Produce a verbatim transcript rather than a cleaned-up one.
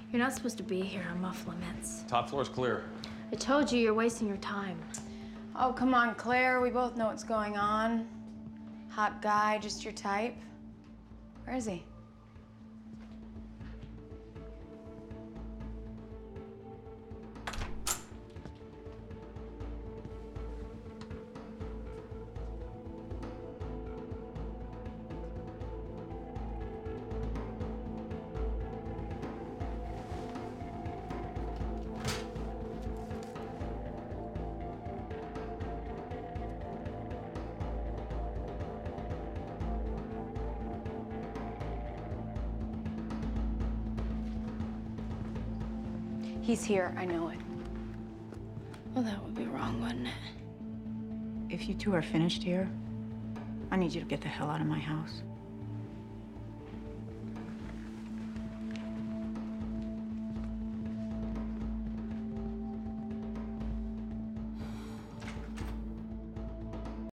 You're not supposed to be here. I'm off limits. Top floor's clear. I told you, you're wasting your time. Oh, come on, Claire. We both know what's going on. Hot guy, just your type. Where is he? He's here, I know it. Well, that would be wrong, wouldn't it? If you two are finished here, I need you to get the hell out of my house.